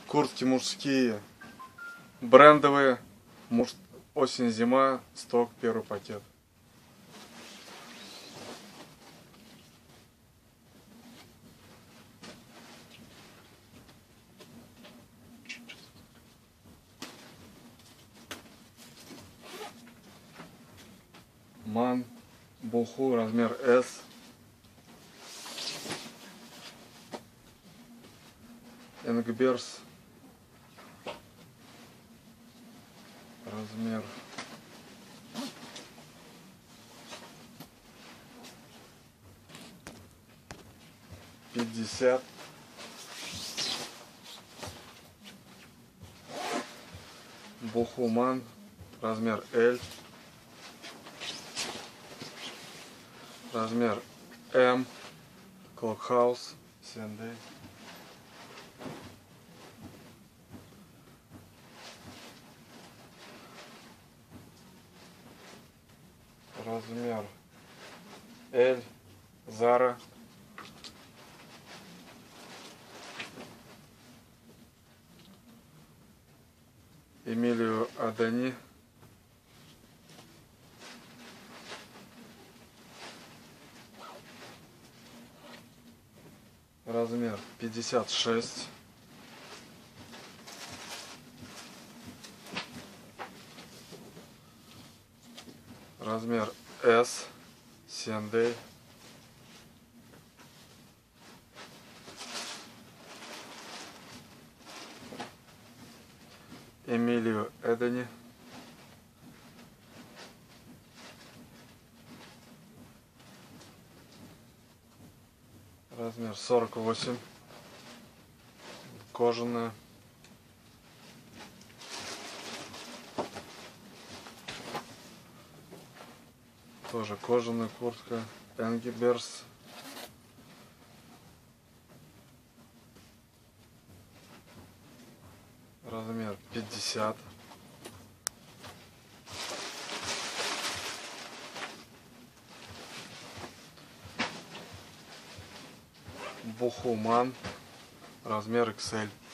Куртки мужские, брендовые, осень-зима, сток, первый пакет. Ман, Буху, размер S. Энгберс, размер 50. Бухуман, размер L. Размер М. Клокхаус, Сендей. Размер L. Зара. Эмилио Адани. Размер 56. Размер S. Сендей. Эмилио Эдени. Размер 48. Кожаная. Тоже кожаная куртка. Энгберс. Размер 50. Бухуман. Размер XL.